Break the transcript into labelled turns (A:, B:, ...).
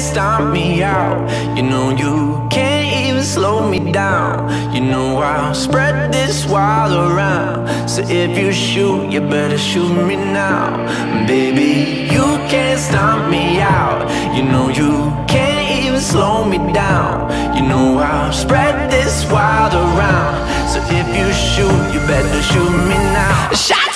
A: stomp me out. You know you can't even slow me down. You know I'll spread this wild around. So if you shoot, you better shoot me now. Baby, you can't stomp me out. You know you can't even slow me down. You know I'll spread this wild around. So if you shoot, you better shoot me now. Shot